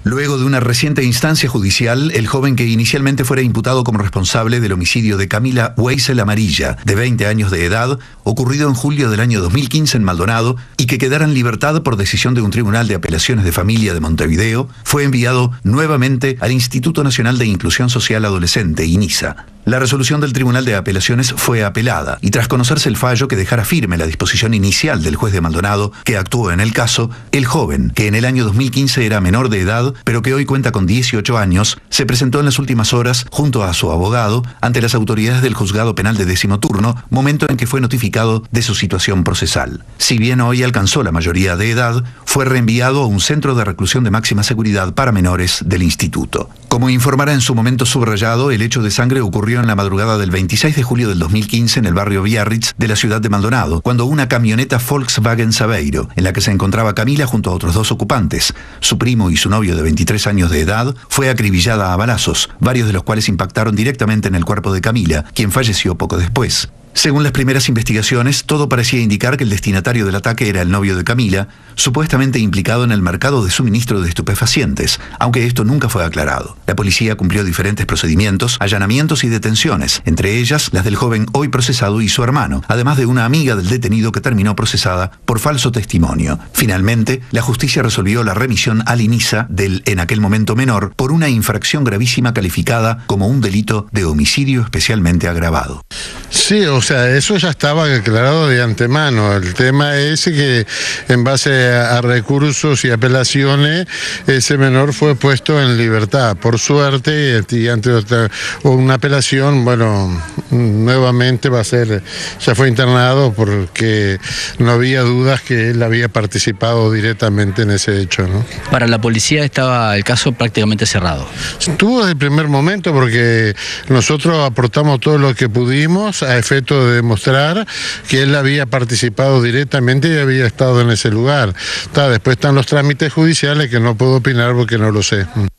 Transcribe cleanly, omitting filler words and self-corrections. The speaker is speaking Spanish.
Luego de una reciente instancia judicial, el joven que inicialmente fuera imputado como responsable del homicidio de Camila Weissel Amarilla, de 20 años de edad, ocurrido en julio del año 2015 en Maldonado, y que quedara en libertad por decisión de un tribunal de apelaciones de familia de Montevideo, fue enviado nuevamente al Instituto Nacional de Inclusión Social Adolescente, INISA. La resolución del Tribunal de Apelaciones fue apelada, y tras conocerse el fallo que dejara firme la disposición inicial del juez de Maldonado que actuó en el caso, el joven, que en el año 2015 era menor de edad, pero que hoy cuenta con 18 años, se presentó en las últimas horas, junto a su abogado, ante las autoridades del Juzgado Penal de 10º Turno, momento en que fue notificado de su situación procesal. Si bien hoy alcanzó la mayoría de edad, fue reenviado a un centro de reclusión de máxima seguridad para menores del instituto. Como informará en su momento subrayado, el hecho de sangre ocurrió en la madrugada del 26 de julio del 2015 en el barrio Biarritz de la ciudad de Maldonado, cuando una camioneta Volkswagen Saveiro, en la que se encontraba Camila junto a otros dos ocupantes, su primo y su novio de 23 años de edad, fue acribillada a balazos, varios de los cuales impactaron directamente en el cuerpo de Camila, quien falleció poco después. Según las primeras investigaciones, todo parecía indicar que el destinatario del ataque era el novio de Camila, supuestamente implicado en el mercado de suministro de estupefacientes, aunque esto nunca fue aclarado. La policía cumplió diferentes procedimientos, allanamientos y detenciones, entre ellas las del joven hoy procesado y su hermano, además de una amiga del detenido que terminó procesada por falso testimonio. Finalmente, la justicia resolvió la remisión al INISA del, en aquel momento menor, por una infracción gravísima calificada como un delito de homicidio especialmente agravado. Sí, o sea, eso ya estaba declarado de antemano. El tema es que en base a recursos y apelaciones, ese menor fue puesto en libertad. Por suerte, y ante una apelación, bueno, nuevamente ya fue internado porque no había dudas que él había participado directamente en ese hecho, ¿no? Para la policía estaba el caso prácticamente cerrado. Estuvo desde el primer momento porque nosotros aportamos todo lo que pudimos a efecto de demostrar que él había participado directamente y había estado en ese lugar. Después están los trámites judiciales que no puedo opinar porque no lo sé.